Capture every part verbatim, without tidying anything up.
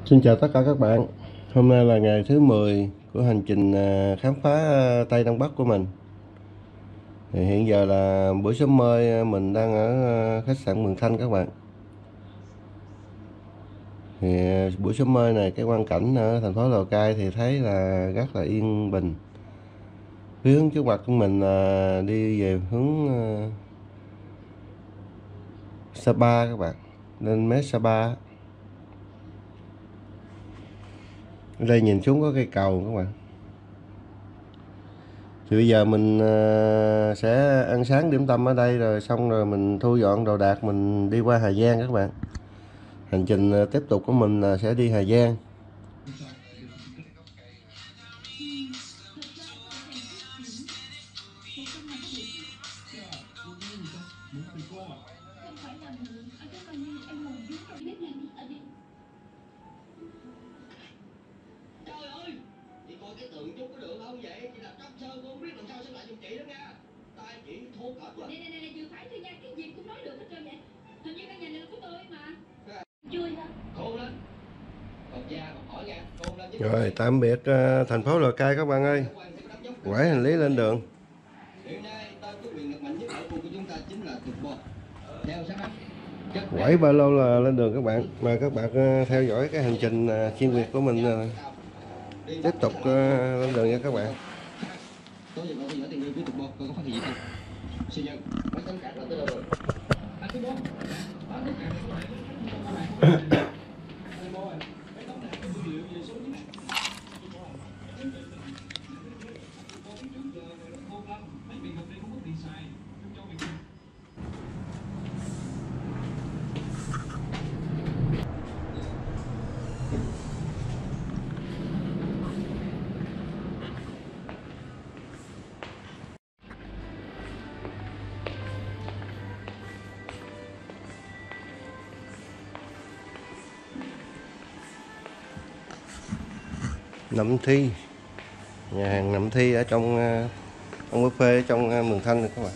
Xin chào tất cả các bạn. Hôm nay là ngày thứ mười của hành trình à, khám phá à, Tây Đông Bắc của mình. Thì hiện giờ là buổi sớm mơi, à, mình đang ở à, khách sạn Mường Thanh các bạn. Thì à, buổi sớm mơi này cái quang cảnh ở thành phố Lào Cai thì thấy là rất là yên bình. Phía hướng trước mặt của mình là đi về hướng à, Sapa các bạn. Lên mé Sapa. Ở đây nhìn xuống có cây cầu các bạn. Thì bây giờ mình à, sẽ ăn sáng điểm tâm ở đây rồi xong rồi mình thu dọn đồ đạc mình đi qua Hà Giang các bạn. Hành trình à, tiếp tục của mình là sẽ đi Hà Giang. Trời ơi, chị coi cái tượng chút có được không vậy? Chị làm cấp sơ cô không biết làm sao xem lại giùm chị đó nha. Tay chị thô cỡ quá. Này này này vừa phải thôi nha, cái gì cũng nói được hết trơn vậy. Hình như căn nhà này là của tôi mà. Chui hả? Khôn lên. Còn da còn hỏi nha, khôn lên chứ. Rồi tạm biệt à, thành phố Lào Cai các bạn ơi. Quải hành lý lên đường. Hiện nay tên có quyền lực mạnh nhất ở khu của chúng ta chính là Tuyệt Bột. Theo sát Quải ba lô là lên đường các bạn. Mời các bạn à, theo dõi cái hành trình à, xuyên Việt của mình à, tiếp tục à, lên đường nha các bạn. Tôi giờ gọi theo dõi tình yêu của Tuyệt Bột, coi có phát hiện gì không? Xin nhận, mấy tấm cản là tới đâu rồi? Anh Tuyệt Bột. Anh Tuyệt Bột. Nậm Thi, nhà hàng Nậm Thi ở trong uh, ông buffet ở trong uh, Mường Thanh này các bạn.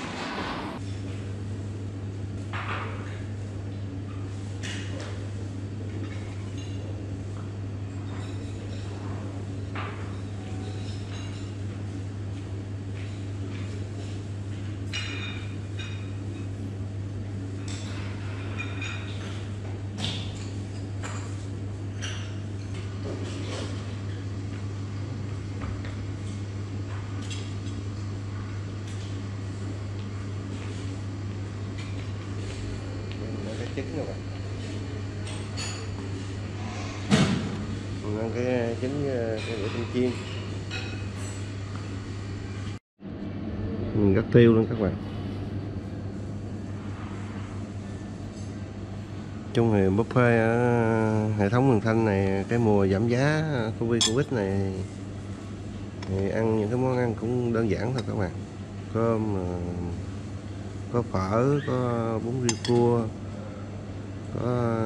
Cái trứng các bạn. Mình ăn cái trứng cái bữa canh chiên. Mình gắt tiêu luôn các bạn. Chung thì buffet ở hệ thống Mường Thanh này cái mùa giảm giá Covid Covid này thì ăn những cái món ăn cũng đơn giản thôi các bạn. Cơm, có phở, có bún riêu cua, có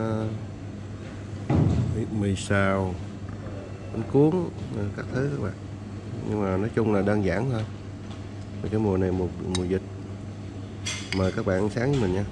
mì xào, bánh cuốn, các thứ các bạn. Nhưng mà nói chung là đơn giản thôi. Và cái mùa này mùa mùa dịch. Mời các bạn ăn sáng với mình nha.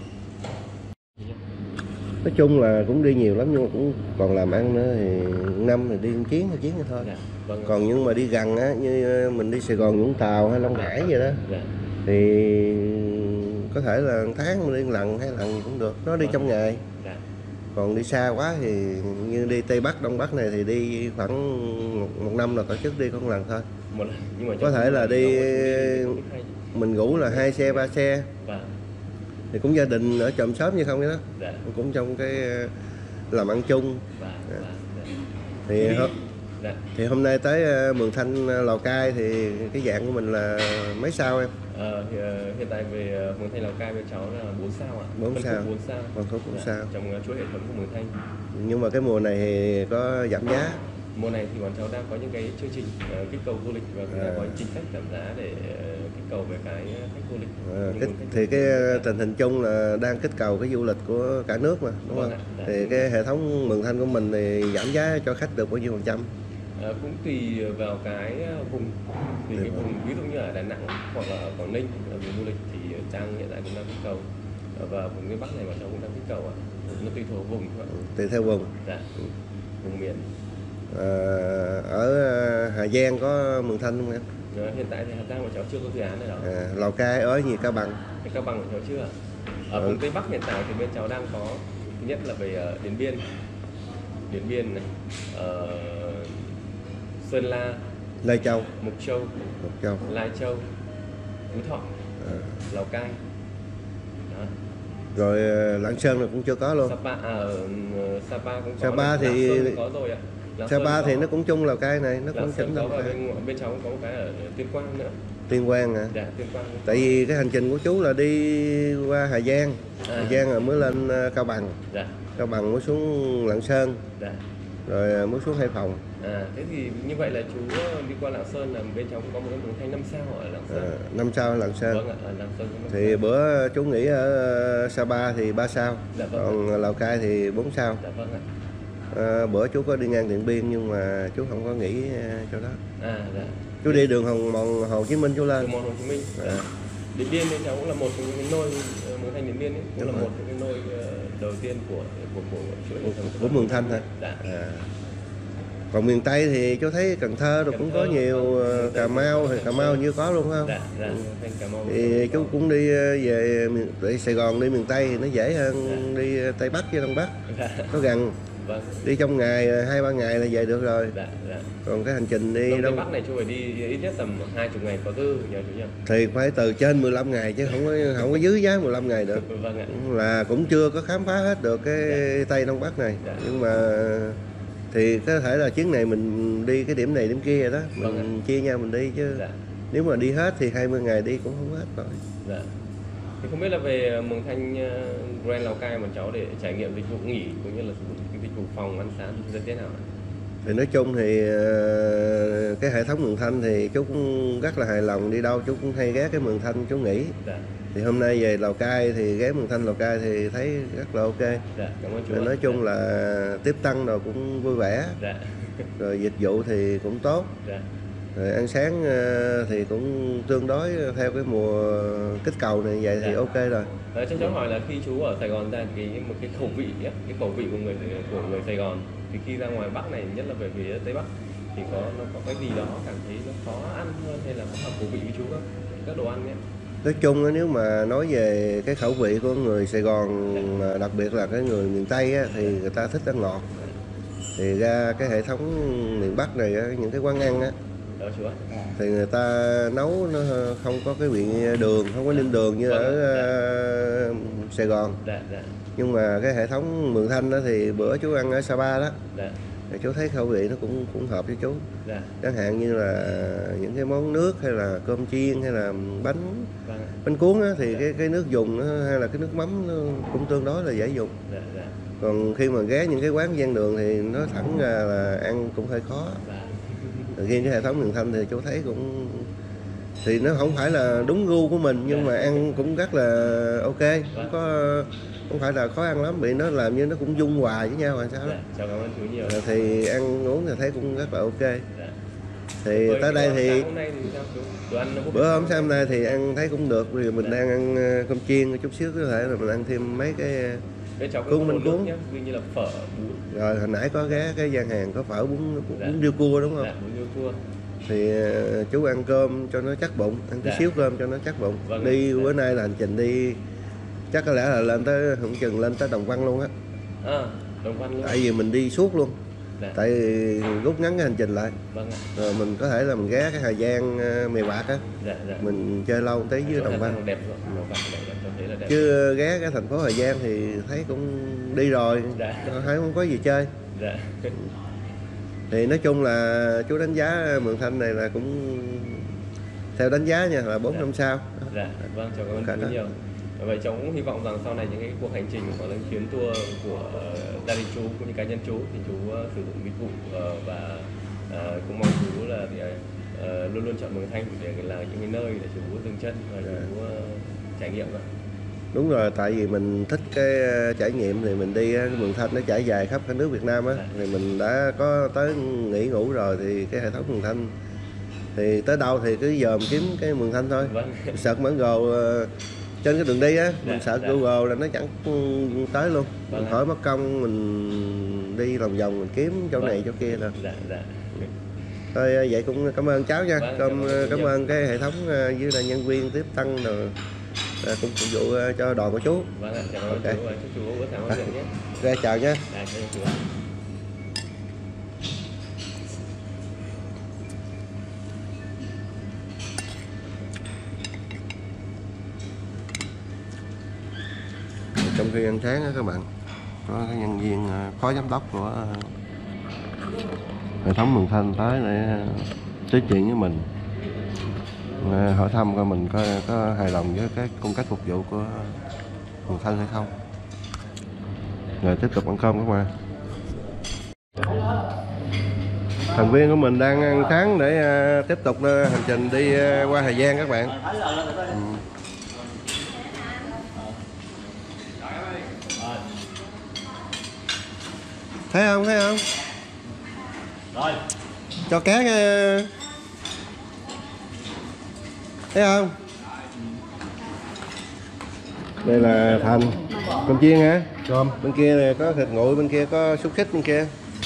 Nói chung là cũng đi nhiều lắm nhưng mà cũng còn làm ăn nữa thì năm thì đi một chuyến hai chuyến thôi. Dạ, vâng. Còn nhưng mà đi gần á, như mình đi Sài Gòn, Vũng Tàu hay Long Hải vậy đó, Dạ. thì có thể là một tháng mình đi lần hai lần gì cũng được, nó đi Vâng. trong ngày. Dạ. Còn đi xa quá thì như đi Tây Bắc, Đông Bắc này thì đi khoảng một, một năm là tổ chức đi có một lần thôi. Một lần. Nhưng mà Có thể là đi hay... mình ngủ là hai xe ba xe. Vâng. Thì cũng gia đình ở chòm xóm như không vậy đó. Dạ. Cũng trong cái làm ăn chung. Vâng. Vâng. Dạ. Thì Đi... hôm, dạ. thì hôm nay tới Mường Thanh, Lào Cai thì cái dạng của mình là mấy sao em? Ờ, thì, uh, hiện tại về uh, Mường Thanh Lào Cai với cháu là bốn sao ạ. bốn sao. bốn sao. Phân khúc bốn dạ. sao. Trong uh, chuỗi hệ thống của Mường Thanh. Nhưng mà cái mùa này thì có giảm giá. Mùa này thì bọn cháu đang có những cái chương trình uh, kích cầu du lịch và cũng à. đang có chính sách giảm giá để uh, kích cầu về cái khách du lịch. À, kích, thì cái tình hình chung là đang kích cầu cái du lịch của cả nước mà, đúng vâng không? Dạ. Thì cái hệ thống Mường Thanh của mình thì giảm giá cho khách được bao nhiêu phần trăm? À, cũng tùy vào cái vùng, thì cái vùng ví dụ như ở Đà Nẵng hoặc là ở Quảng Ninh ở vùng du lịch thì đang hiện tại cũng đang kích cầu, và vùng miền Bắc này bọn cháu cũng đang kích cầu ạ. Nó tùy thuộc vùng thôi. Tùy theo vùng. Dạ. vùng miền. À, ở Hà Giang có Mường Thanh không em? Ờ, hiện tại thì Hà Giang của cháu chưa có dự án này đó. À, Lào Cai ở gì Cao Bằng? Cái Cao Bằng của cháu chưa. Ở Ừ. vùng Tây Bắc hiện tại thì bên cháu đang có thứ nhất là về uh, Điện Biên, Điện Biên này, uh, Sơn La, Lai Châu, Mộc Châu, Mộc Châu. Lai Châu, Phú Thọ, À. Lào Cai. Đó. Rồi ờ, Lạng Sơn là cũng chưa có luôn. Sapa, à, ở uh, Sapa cũng có. Sapa này. thì- Lạng Sơn cũng có rồi ạ. Lạng Sơn Sapa có. thì nó cũng chung Lào Cai này, nó Lạng cũng Sơn chỉnh có Lào và Cai. bên bên cháu cũng có một cái ở Tuyên Quang nữa. Tuyên Quang hả? Dạ, Tuyên Quang. cũng Tại có. vì cái hành trình của chú là đi qua Hà Giang, À. Hà Giang rồi mới lên ờ, Cao Bằng, Dạ, Cao Bằng mới xuống Lạng Sơn, dạ. rồi ờ, mới xuống Hải Phòng. À, thế thì như vậy là chú đi qua Lạng Sơn là bên cháu cũng có một cái Mường Thanh năm sao ở Lạng Sơn. À, năm sao ở Lạng Sơn. Vâng ạ, ở Lạng Sơn có năm Thì sao. bữa chú nghỉ ở ờ, Sapa thì ba sao, Dạ vâng. còn Lào Cai thì bốn sao. Dạ vâng ạ. À, bữa chú có đi ngang Điện Biên nhưng mà chú không có nghỉ ờ, chỗ đó. À, dạ. Chú đi đường Hồng Mòn Hồ Chí Minh chú lên. Từ Mòn Hồ Chí Minh. À. Dạ. Điện Biên bên cháu cũng là một trong những cái nôi ờ, Mường Thanh Điện Biên ấy, cũng Đúng là rồi. một trong những cái nôi ờ, đầu tiên của của của chuỗi Của, sản xuất. của Mường Thanh hả? Dạ. À. Còn miền Tây thì chú thấy Cần Thơ rồi Cần cũng Thơ, có nhiều, ờ, Cần Thơ, Cà Mau thì Cần Cà Thơ. Mau như có luôn không? Dạ, dạ. Thành Cà Mau. Thì chú cũng đi ờ, về miền đi Sài Gòn đi miền Tây thì nó dễ hơn đi ờ, Tây Bắc với Đông Bắc, Dạ. nó gần, Vâng. đi trong ngày ờ, hai ba ngày là về được rồi. Dạ, dạ. Còn cái hành trình đi Đông Tây đâu Bắc này chú phải đi ít nhất tầm hai mươi ngày có tư nhờ chú nhỉ? thì phải từ trên mười lăm ngày chứ không có không có dưới giá mười lăm ngày được. Vâng ạ. Là cũng chưa có khám phá hết được cái Tây Đông Bắc này. Dạ. Nhưng mà thì có thể là chuyến này mình đi cái điểm này điểm kia rồi đó, mình Vâng ạ. chia nhau mình đi chứ. Dạ. Nếu mà đi hết thì hai mươi ngày đi cũng không hết rồi. Dạ. Thì không biết là về Mường Thanh uh, Grand Lào Cai bọn cháu để trải nghiệm dịch vụ nghỉ cũng như là sử dụng cái dịch vụ phòng ăn sáng thì thế nào ạ? Thì nói chung thì ờ, cái hệ thống Mường Thanh thì chú cũng rất là hài lòng, đi đâu chú cũng hay ghé cái Mường Thanh chú nghỉ. Dạ. Thì hôm nay về Lào Cai thì ghé Mường Thanh Lào Cai thì thấy rất là ok. Dạ, cảm ơn chú. Rồi ạ. nói chung Dạ. là tiếp tân rồi cũng vui vẻ, Dạ. rồi dịch vụ thì cũng tốt, Dạ. rồi ăn sáng ờ, thì cũng tương đối theo cái mùa kích cầu này vậy thì Dạ. ok rồi. Đấy, cho cháu hỏi là khi chú ở Sài Gòn ra cái một cái khẩu vị ấy, cái khẩu vị của người của người Sài Gòn thì khi ra ngoài Bắc này, nhất là về phía Tây Bắc thì có nó có cái gì đó cảm thấy nó khó ăn hơn hay là có hợp khẩu vị với chú không? Các đồ ăn nhé. Nói chung á, nếu mà nói về cái khẩu vị của người Sài Gòn, mà đặc biệt là cái người miền Tây á, thì người ta thích ăn ngọt. Thì ra cái hệ thống miền Bắc này á, những cái quán ăn á, Đó chú ạ. thì người ta nấu nó không có cái vị đường, không có nêm đường như Vâng, ở ờ, Sài Gòn. Dạ, dạ, Nhưng mà cái hệ thống Mường Thanh đó thì bữa chú ăn ở Sapa đó dạ, thì chú thấy khẩu vị nó cũng cũng hợp với chú. dạ. Chẳng hạn như là những cái món nước hay là cơm chiên hay là bánh Vâng ạ. bánh cuốn á, thì cái cái nước dùng nó, hay là cái nước mắm nó cũng tương đối là dễ dùng. Dạ, dạ. Còn khi mà ghé những cái quán ven đường thì nó thẳng ra là ăn cũng hơi khó. Dạ. Riêng cái hệ thống Mường Thanh thì chú thấy cũng thì nó không phải là đúng gu của mình, nhưng mà ăn cũng rất là ok, không có không phải là khó ăn lắm, vì nó làm như nó cũng dung hòa với nhau hay sao đó. Dạ, chào cảm ơn chú nhiều. Ờ, thì ăn uống thì thấy cũng rất là ok. Dạ. Thì Với tới cái đây bữa thì sáng hôm nay thì sao chú? Đồ ăn nó có bữa hôm sáng nay thì ăn thấy cũng được, vì mình đang ăn ờ, cơm chiên chút xíu, có thể là mình ăn thêm mấy cái. bên cháu có cuốn đồ bánh nước cuốn. nhá, ví như là phở, bún. Rồi hồi nãy có ghé cái gian hàng có phở bún bún, Dạ. bún riêu cua đúng không? Dạ, bún riêu cua. Thì ờ, chú ăn cơm cho nó chắc bụng, ăn cái Dạ. xíu cơm cho nó chắc bụng. Vâng. Đi Dạ. bữa nay là hành trình đi chắc có lẽ là lên tới không chừng lên tới Đồng Văn luôn á, À, Đồng Văn luôn. tại vì mình đi suốt luôn, Dạ. tại vì rút ngắn cái hành trình lại, Vâng ạ. rồi mình có thể là mình ghé cái Hà Giang ờ, Mèo Vạc á, Dạ, dạ. mình chơi lâu một tí với Chỗ Đồng Hà Văn. Giang đẹp rồi, Đồng Văn đẹp lắm, cho thấy là đẹp. Chứ ghé cái thành phố Hà Giang thì thấy cũng đi rồi, Dạ. thấy không có gì chơi. Dạ. Thì nói chung là chú đánh giá Mường Thanh này là cũng theo đánh giá nha là bốn Dạ. năm sao. Dạ, vâng, cháu cảm ơn Cả chú đó. nhiều. Vậy cháu cũng hy vọng rằng sau này những cái cuộc hành trình hoặc là chuyến tour của ờ, gia đình chú cũng như cá nhân chú thì chú ờ, sử dụng dịch vụ ờ, và ờ, cũng mong chú là thì, ờ, luôn luôn chọn Mường Thanh để là những cái nơi để chú dừng chân và Dạ. chú ờ, trải nghiệm ạ. Đúng rồi, tại vì mình thích cái ờ, trải nghiệm thì mình đi ờ, Mường Thanh nó trải dài khắp cả nước Việt Nam á, Dạ. thì mình đã có tới nghỉ ngủ rồi thì cái hệ thống Mường Thanh thì tới đâu thì cứ dòm kiếm cái Mường Thanh thôi. Vâng. Search bản đồ ờ, trên cái đường đi á, mình Dạ, search dạ. Google là nó chẳng tới luôn. Vâng Mình ạ. khỏi mất công mình đi lòng vòng mình kiếm chỗ này chỗ kia rồi. Dạ dạ. Thôi vậy cũng cảm ơn cháu nha. Vâng, Cảm, cảm ơn cảm nhiều. ơn cái hệ thống với là nhân viên tiếp tân rồi cũng phục vụ cho đoàn của chú. Vâng ạ, cảm ơn Ok. chú và chúc chú bữa sáng ngon miệng nhé. Ra chào nha. Dạ, cảm ơn chú. Trong khi ăn sáng đó các bạn, có cái nhân viên phó giám đốc của hệ thống Mường Thanh tới để nói chuyện với mình, hỏi thăm coi mình có, có hài lòng với cái cung cách phục vụ của Mường Thanh hay không, rồi tiếp tục ăn cơm các bạn. Thành viên của mình đang ăn sáng để uh, tiếp tục uh, hành trình đi uh, qua Hà Giang các bạn. Ừ. Thấy không, thấy không? Rồi. Cho cá uh, thấy không? Đây là Thành, cơm chiên hả? Cơm. Bên kia này có thịt nguội, bên kia có xúc xích bên kia.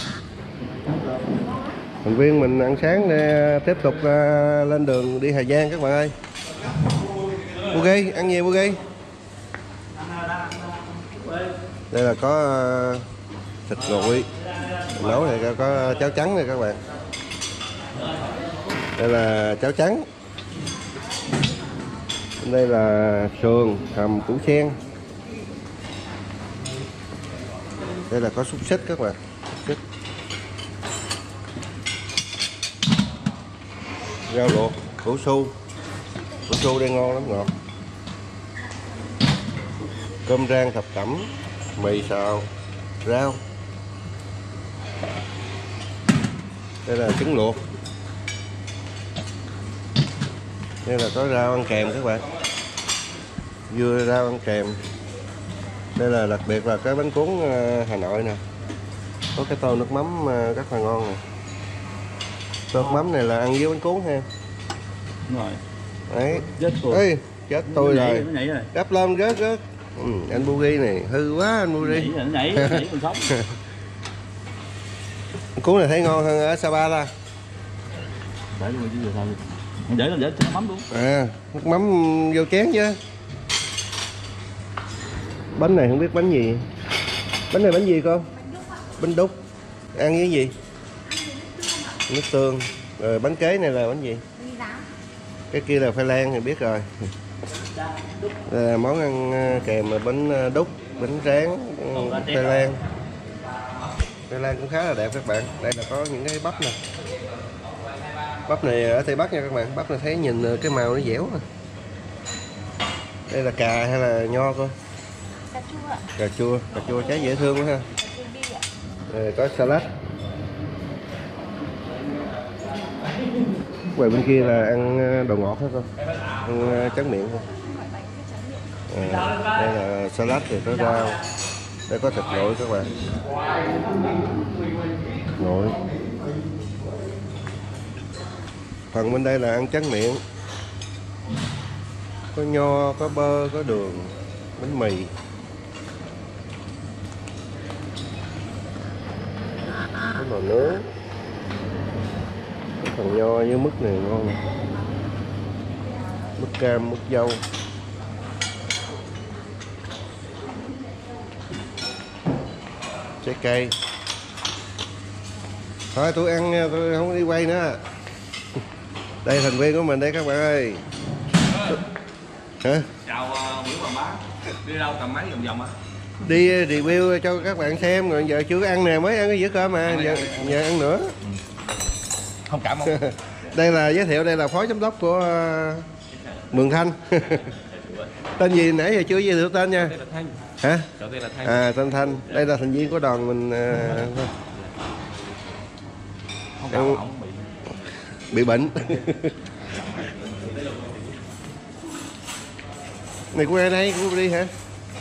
Thành viên mình ăn sáng để tiếp tục uh, lên đường đi Hà Giang các bạn ơi. Bugi, ăn nhiều Bugi. Đây là có uh, thịt nguội, nấu này có cháo trắng này các bạn. Đây là cháo trắng. Đây là sườn hầm củ sen. Đây là có xúc xích các bạn. Xúc xích. Rau luộc, củ su. Củ su đây ngon lắm, ngọt. Cơm rang thập cẩm, mì xào, rau. Đây là trứng luộc. Đây là có rau ăn kèm các bạn. Dưa rau ăn kèm. Đây là đặc biệt là cái bánh cuốn Hà Nội nè. Có cái tô nước mắm rất là ngon nè. Tô nước mắm này là ăn với bánh cuốn ha. Đúng rồi. Đấy. Chết tôi. Ê, chết tôi nó rồi. Nhảy, nó nhảy rồi. Đắp lên rớt rớt. Ừ, anh Bugi này hư quá anh Bugi. Nhảy rồi, nó nhảy, nó nhảy con sống. Cuốn này thấy ngon hơn ở Sapa ta. Để luôn chứ giờ sao? Mình để nó để cho nó mắm luôn. À, nước mắm vô chén chứ. Bánh này không biết bánh gì. Bánh này bánh gì con? Bánh đúc. Ăn với gì? Nước tương. Rồi bánh kế này là bánh gì? Cái kia là khoai lang thì biết rồi. Đây là món ăn kèm là bánh đúc, bánh tráng, khoai lang. Khoai lang cũng khá là đẹp các bạn. Đây là có những cái bắp nè. Bắp này ở Tây Bắc nha các bạn. Bắp này thấy nhìn cái màu nó dẻo. Đây là cà hay là nho cô? Cà chua. Cà chua, cà chua trái dễ thương quá ha. Rồi có salad. Quầy bên kia là ăn đồ ngọt hết không? Ăn tráng miệng không? À, đây là salad thì có rau. Đây có thịt nguội các bạn. Nguội. Phần bên đây là ăn tráng miệng. Có nho, có bơ, có đường, bánh mì. Có nồi nướng. Cái phần nho với mứt này ngon nè. Mứt cam, mứt dâu. Trái cây. Thôi tôi ăn nha, tôi không đi quay nữa. Đây thành viên của mình đây các bạn ơi. Hả? Chào uh, Nguyễn Hoàng Bá. Đi đâu cầm máy vòng vòng á? Đi review cho các bạn xem, rồi giờ chưa ăn nè, mới ăn cái dĩa cơm mà, giờ, giờ ăn nữa. Không cảm ơn. Đây là giới thiệu, đây là phó giám đốc của uh, Mường Thanh. Tên gì nãy giờ chưa giới thiệu tên nha. Tên là Thanh. Hả? Cháu tên là Thanh. À, tên Thanh. Đây là thành viên của đoàn mình. Uh, Không cảm ơn, không bị. Bị bệnh. Này của ai đây? Của đi hả?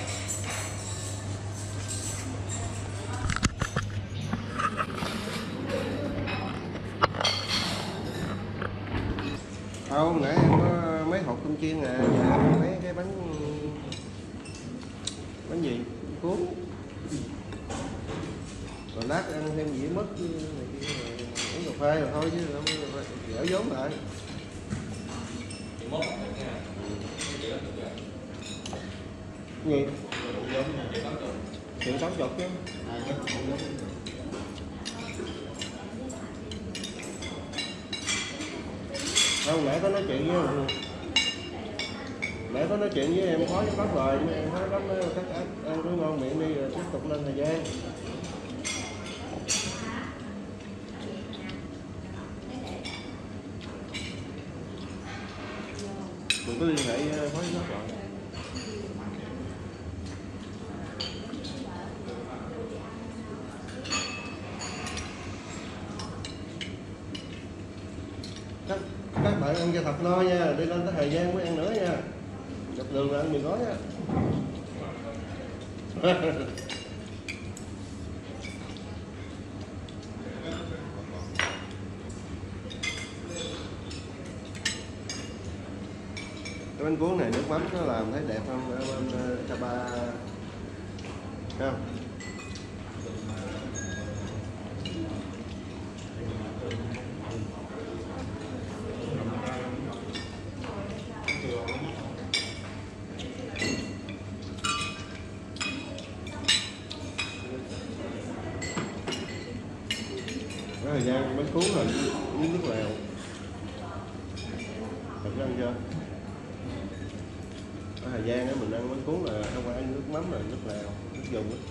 Không, nãy em có mấy hộp cơm chiên à, mấy cái bánh bánh gì? Cuốn. còn lát ăn thêm dĩa mứt này kia, uống cà phê rồi thôi chứ không dở vốn lại. Gì? Chuyện tám chục chứ. Không, nãy có nói chuyện với nãy có nói chuyện với em phó giám đốc rồi, em phó giám đốc nói các ăn cứ ngon miệng đi rồi tiếp tục lên thời gian. Đừng có liên hệ phó giám đốc rồi. Các, các bạn ăn cho thật no nha, đi lên tới Hà Giang mới ăn nữa nha. Dọc đường là ăn mì gói nha. Cái bánh cuốn này nước mắm nó làm thấy đẹp không? Ở bên Sapa thấy không? Ở Hà Giang bánh cuốn là với nước lèo. Thật ăn chưa? Ở Hà Giang á mình ăn bánh cuốn là không phải nước mắm là nước lèo, nước dùng á.